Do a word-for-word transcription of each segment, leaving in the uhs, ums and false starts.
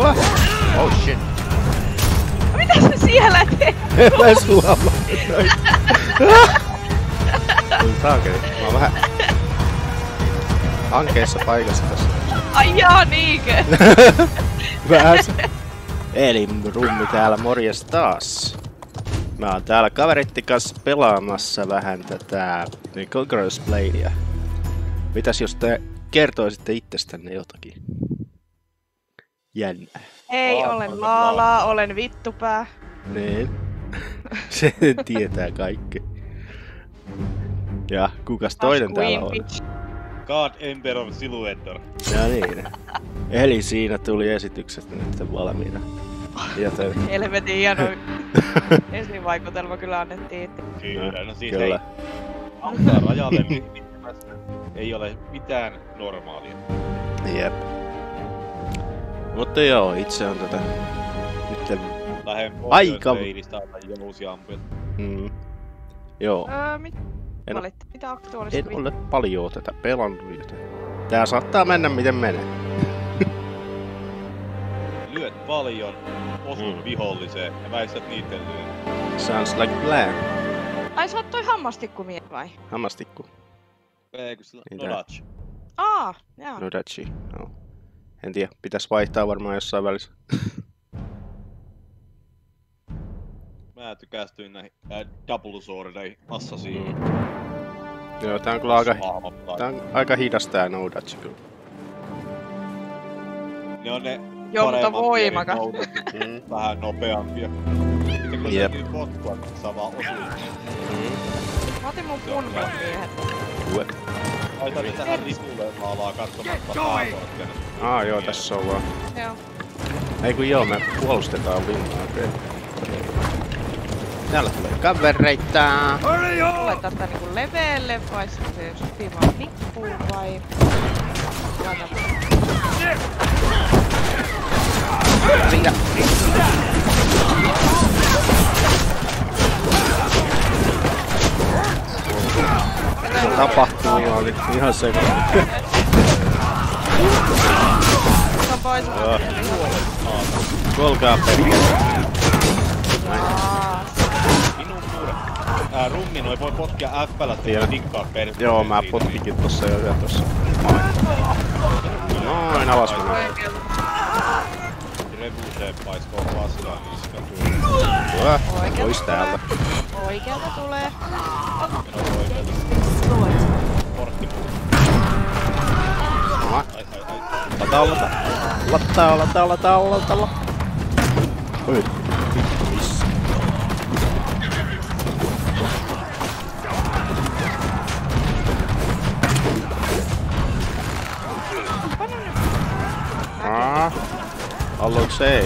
What? Oh shit. Mitä sä siellä teet? Mä en huomaa noin. Saakeli, mä oon vähän hankeessa paikassa tässä. Ai jaa, niinkö? Vähän se. Eli Rummi täällä, morjes taas. Mä oon täällä kaverittin kanssa pelaamassa vähän tätä Conqueror's Bladea. Mitäs jos te kertoisitte itsestänne jotakin? Jännää. Hei, Aa, olen olen Laalaa, Laala. olen vittupää. Niin. Se tietää kaikki. Ja kukas toinen täällä on? God Emperor Silhouettor. No niin. Eli siinä tuli esitykset nyt valmiina. Joten... Helvetin hieno esivaikutelma kyllä annettiin. Kyllä, no siis Kyllä. hei. Auttaa rajalle liittymästä. Ei ole mitään normaalia. Jep. Mutta joo, itse on tätä... Nyt Lähen aika... Pohjois-Veilistä tai Jousiampia. Mm. Joo. Öö, mit... En, Valitti, mitä aktuaalista en ole paljon tätä pelannut, joten... Tää saattaa mennä miten menee. Lyöt paljon, osut Mm. viholliseen ja väistät niitten lyön. Sounds like plan. Ai sä oot toi hammastikkumies vai? Hammastikku. Ei kun sillä Mitä? Nodach. Aa, jaa. Nodachi. No. En tiedä, pitäis vaihtaa varmaan jossain välissä. Mä tykästyin näihin äh, double swordeihin, assasiin. Mm. Joo, tää on kyllä aika, Hahmottaa. tää on aika hidas tää Nodachi kyllä. Ne on ne Joo, mutta paremmat voimakas. pienet Mm. vähän nopeampia. Sitten kun Jep. täytyy potkua, kun saa vaan osua. Mm. Mä otin mun punkat miehet. Ue. Laitan tähän ripulle maalaa katsomatta pääkortteja. Aa joo, tässä on vaan. Joo. Ei kun joo, me puolustetaan linnaa, okei. Täällä tulee kavereita. Tulee tästä niinku leveelle vai se sopii vaan nippuun vai... Siinä. Mitä tapahtuu? Mä olin ihan sekaisin. Se on pois. Kuolkaa perkele. Minun muure. Ää, rummi noi voi potkia F-pällä Tiedän. tikkaa per... Joo, mä potkikin tossa jo yhä tossa. Noin, alas mennään. Revuseen paiskoo paskaa niska. Hyvä, pois täältä. Oikealta tulee. Meno oikealta. Portti muu. Aha. Ai ai ai. Lata, lata. Lata, lata, lata, lata, lata. Oi. Missä? Aa. Haluatko se?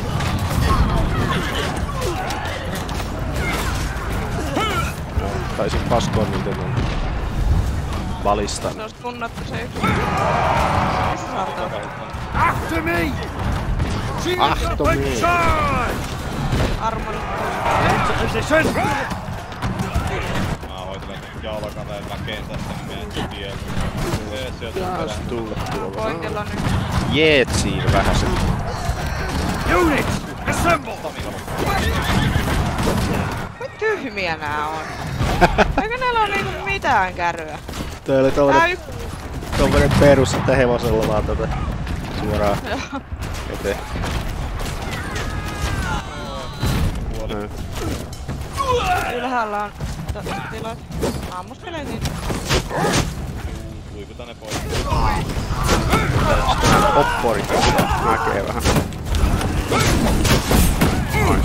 No, taisin paskoa niitä mun balista. Se olisi tunnattu se yksi. Missä sä oot? After me! Ahto me! Armoni. Into position! Mä hoitelen jalkaleen väkeen tästä meidän tiellä. Se sieltä Taas perään. tullut tuolla. Koitella nyt. Jeet siinä vähäsen. Units, assemble! Kuinka tyhmiä nää on? Eikö näillä oo niinku mitään kärryä? Toi oli Tää tommonen, yks... tommonen perus, että hevosella vaan tätä suoraan eteen. No. Ylhäällä on to- tilat. Ammuskelee siinä. Kuivuta ne pois. Sitten popporit näkee vähän. Noin.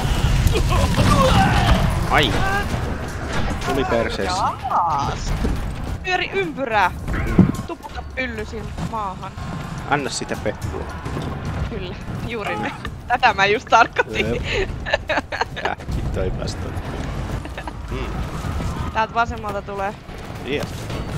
Ai! Tuli perseessä. Taas! Pyöri ympyrää! Tuputa pyllysin maahan. Anna sitä pehkua. Kyllä, juuri ne. Tätä mä just tarkoitin. Jää, hitto ei päästä. Mm. Täältä vasemmalta tulee. Yeah.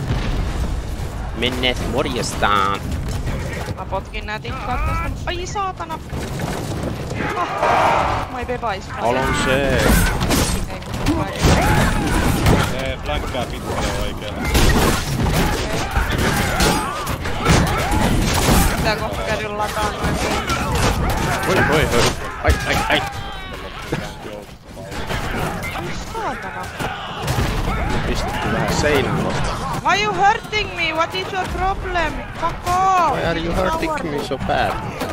Menneet morjestaan. Mä potkin nää tikkaat tästä. Ai saatana! Ah, my bebais. Olon se. Ei, kun ei. Ee, flankkää pitkälle oikealle. Pitää kohta käydä lataan noin. Voi voi voi. Ai ai ai. Saatana. Pistetty vähän seinään vastaan. Why you hurting me? What is your problem? Fuck off! Why are you hurting me so bad?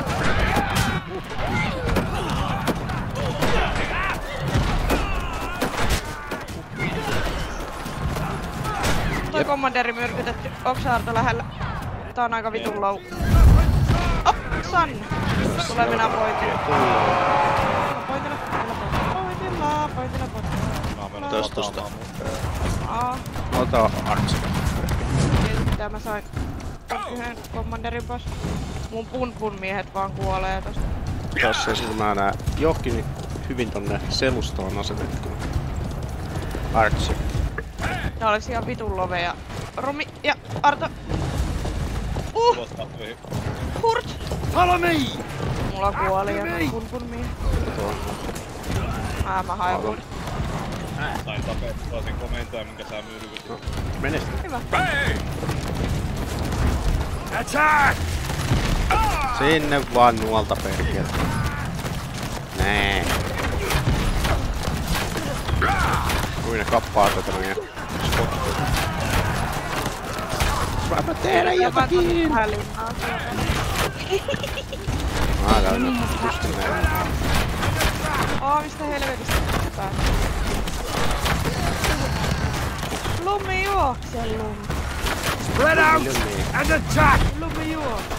Toi kommanderi myrkytetty. Onks Arto lähellä? Tää on aika vitun low. Op! Sanne! Tulee minä pointilla. Pointilla, pointilla, pointilla, pointilla. Tosta tosta. Aa. Ota Artsi. Mitä mä sain yhden kommanderin pois. Mun pun pun miehet vaan kuolee tosta. Tossa ja sit mä näen johonkin hyvin tonne selustoon asetettu. Artsi. Tää olisi ihan vitun love ja Romi ja Arto. Uh! Hurt! Follow me! Mulla kuoli ja mun pun pun miehet. Ää mä hain. Sain tapettua sen komentajan, minkä sä myrkytit. No, mene sitten. Hyvä. Attack! Sinne vaan nuolta perkele. Nää. Kui ne kappaa tätä meidän spottia. Saapa tehdä jotakin! Vähän linnaa sieltä. Mä käyn just näin. Aa, mistä helvetistä päästä? Lumi juokse, Lumi. Spread out and attack! Lumi juokse.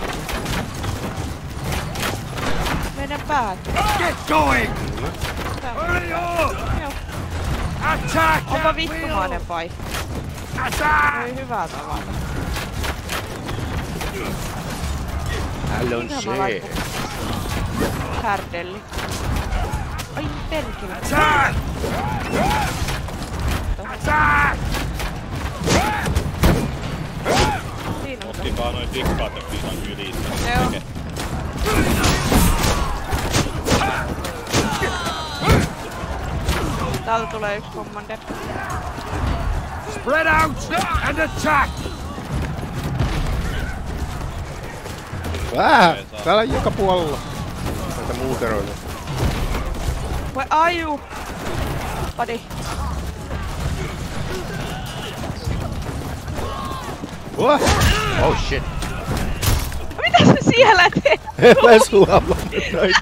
Meidän päät. Get going! Tää. Hurry up! Joo. Attack! Onpa at vittumainen will! paikka. Attack! Ei hyvää tavata. Hallon Mitä mä se. laitan? Härdelli. Ai perkele. Attack! Attack! Siinä on. Ottikaa noin tikkaat ja piisan yli. Joo. Täältä tulee yksi commander. Spread out and attack! Vähän! Täällä on joka puolella. Näitä muuteroita. Where are you? Buddy. What? Oh shit. Mitä sä siellä teet? En mä sulla noita.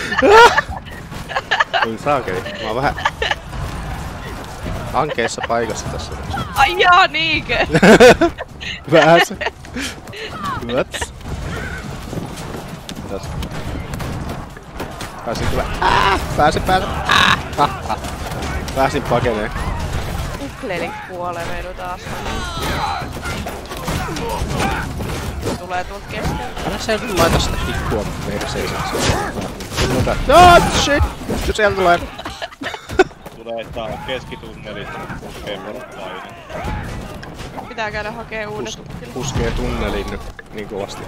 Kuin saakeli. Mä oon vähän ankeessa paikassa tässä. Ai jaa, niinkö? Vähän se. What? Tässä. Pääsin kyllä. Ah! Pääsin, pääsin. Ah! Ha, ha. Pääsin pakeneen. Uklelit kuolee meillä taas. Tulee tuolta keskeltä. Älä sä nyt laita sitä tikkua perseiseksi. Ah, shit! Jo sieltä tulee. Tulee tää keskitunnelit, puskee portainen. Pitää käydä hakee uudet Pus, ukkelit. puskee tunneliin nyt niin kovasti.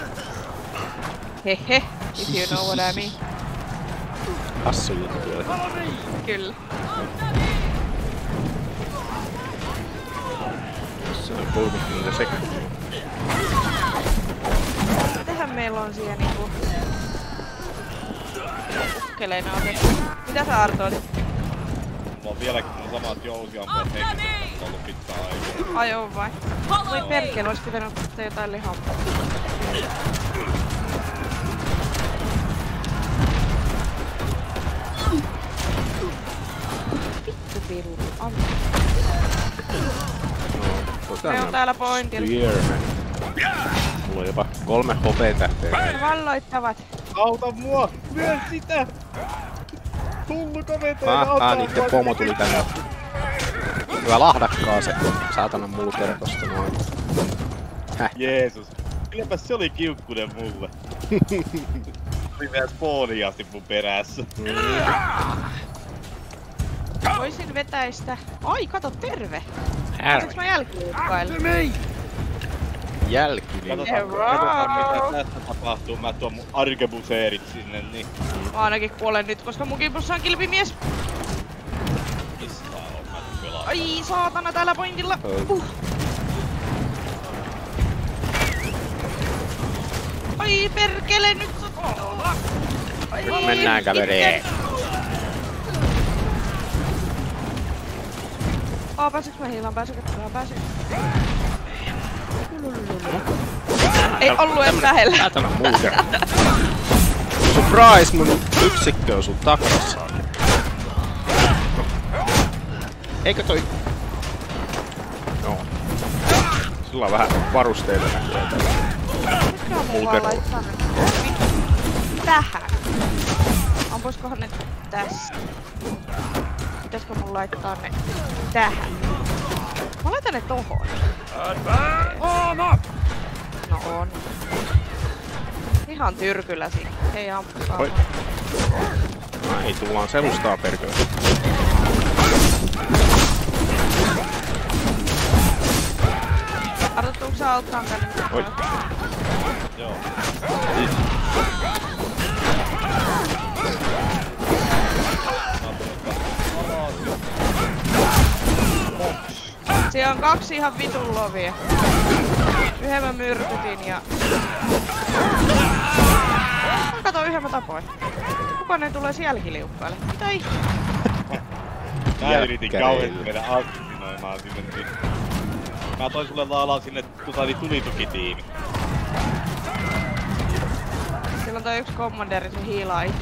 Hehe, if you know what I mean. Hassu juttu oli. Kyllä. Se on kolmekymmentä sekuntia. Mitähän meillä on siellä niinku... Ukkeleina otettu. Mitä sä Arto otit? Mulla on vieläkin mun samat jousiampuat henkilöt ollut pitkään aikaa. Ai on vai? Voi perkele, ois pitänyt ottaa jotain lihaa. Vittu piru, anna. Me on täällä pointilla. Spearman. Mulla on jopa kolme hopeatähteä. Ne valloittavat. Auta mua! Myö sitä! Tullu komentaja, Ah, ah, niitten pomo tuli tänne. Hyvä lahdakkaa se saatanan muutero tosta noin. Häh? Jeesus. Kylläpä se oli kiukkunen mulle. Tuli vielä spawniin asti mun perässä. Voisin vetäistä. Ai, kato, terve! Härä. Saanko mä jälkiluukkailu? After me! Jälkiliikka. Katsotaan, katsotaan mitä tässä tapahtuu. Mä tuon mun arkebuseerit sinne, niin... Mä ainakin kuolen nyt, koska mun kimpussa on kilpimies. Mistä on? Mä pelaan. Ai, saatana täällä pointilla. Uh. Ai, perkele, nyt sä... Nyt mennään kavereen. Oh, pääsiks mä hiilaan? Pääsikö mä pääsikö? Ei ollu edes lähellä. Tää on mulker. Surprise, mun yksikkö on sun takassa. Eikö toi... Joo. Sillä on vähän varusteita näkyy tällä. Mikä on mun vaan laittaa ne tähän? Ampuiskohan ne tässä? Pitäisikö mun laittaa ne tähän? Mä laitan ne tohon. Armor! No on. Ihan tyrkyllä siinä. Hei ampukaa. Oi. Ai, tullaan selustaa perkele. Arto, tuutko sä auttaan tänne? Oi. Joo. Siellä on kaksi ihan vitun lovia. Yhden mä myrkytin ja... Kato, yhden mä tapoin. Kuka ne tulee sielläkin liukkaille? Mitä ihmettä? Mä yritin kauheesti mennä aktivoimaan sinne. Mä toin sulle laalaa sinne tusali tulitukitiimi. Siellä on toi yksi kommanderi, se hiilaa itse.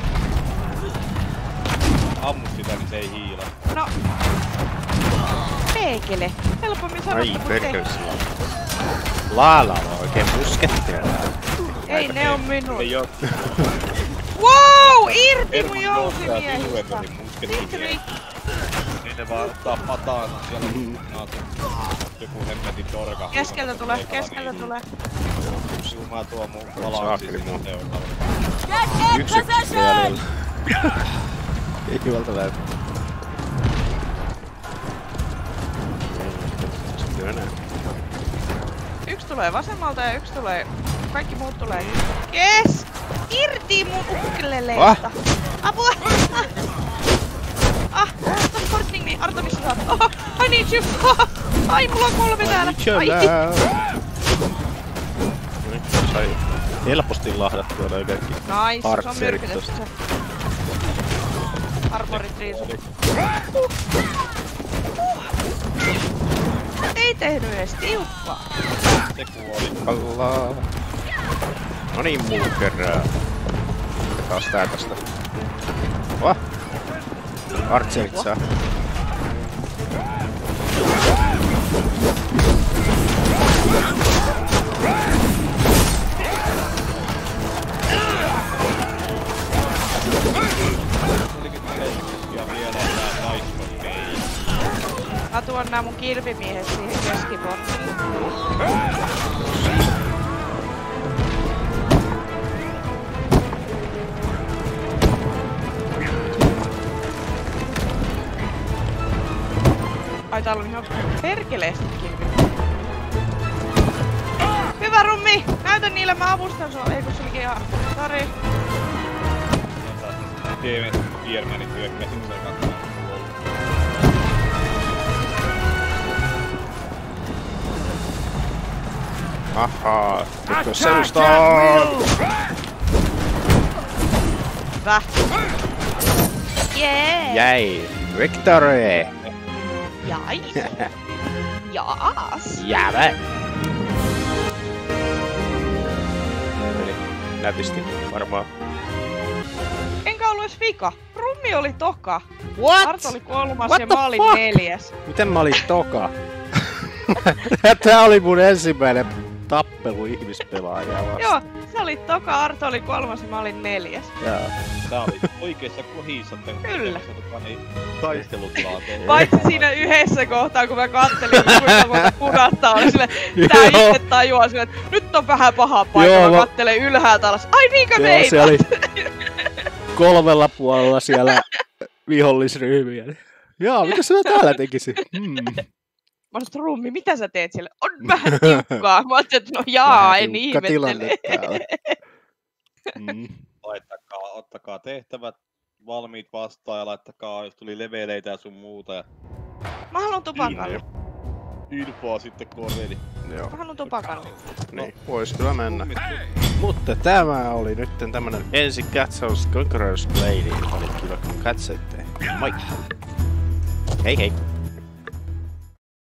Ammu sitä, niin se ei hiila. No... Peekele. Helpommin Ai sanottu kuin perkele tehty. sillä. Laala on oikein muskettia. Ei, ne on minun. Ei oo. Wow! Irti mun Erman nostaa jousimiehistä! siluetin muskettimia. Niin ne vaan ottaa pataana siellä naatu. Joku hemmetin torka. Keskeltä tulee, keskeltä tulee. Mä tuon mun balanssiin sinne seuraavalle. Yksikkö jäljellä. Ei hyvältä läpi. Sitten enää. Yksi tulee vasemmalta ja yksi tulee... Kaikki muut tulee... Kes! Irti mun ukuleleesta! Apua! Ah! Ah! Stop forcing me! Arto, missä sä oot? Oh! I need you! Oh! Ai, mulla on kolme täällä! Ai! Nyt sai helposti lahdattua noi kaikki Nice, se on artserit myrkytetty tosta. se. Armorit riisu. Ei tehnyt edes tiukkaa. Se kuoli. Allaa. No niin, mulkerää. Taas tää tästä. Vah! Artserit saa. Mä tuon nää mun kilpimiehet siihen keskiporttiin. Ai täällä on ihan perkeleesti kilpimiehet. Hyvä Rummi! Näytä niille, mä avustan sua. Ei kun se olikin ihan... Sori. Teemen Tiermanin hyökkäsin sen kanssa. Ahaa, nyt on Attack selustaa! and move! Hyvä. Jee! Jäi! Victory! Jai! Jaas! Jäävä! Eli nätisti varmaan. Enkä ollut edes vika. Rummi oli toka. What? Arto oli kolmas What ja the mä olin fuck? neljäs. Miten mä olin toka? Tää oli mun ensimmäinen tappelu ihmispelaajaa vastaan. Joo, sä olit toka, Arto oli kolmas ja mä olin neljäs. Joo. Tää oli oikeessa kohissa. Kyllä. Taistelutilanteen. Paitsi siinä yhdessä kohtaa, kun mä kattelin, kuinka monta punasta on sille, tää itse tajuaa sille, että nyt on vähän paha paikka, Joo, mä mä- kattelen ylhäältä alas. Ai niinkö Joo, meitä? se oli kolmella puolella siellä vihollisryhmiä. Joo, mitä sä täällä tekisit? Hmm. Mä sanoin, Rummi, mitä sä teet siellä? On vähän tiukkaa. Mä ajattelin, että no jaa, Vähän en tiukka tilanne ihmettele. täällä. Mm. Laittakaa, ottakaa tehtävät valmiit vastaan ja laittakaa, jos tuli leveleitä ja sun muuta. Ja Mä haluan tupakan. Niin, infoa sitten kun on ready. Joo. Mä haluan tupakalle. Niin, vois kyllä mennä. Kummittu. Mutta tämä oli nyt tämmönen ensi katsaus Conqueror's Bladeen. Oli kyllä kun katsoitte. Moi! Hei hei!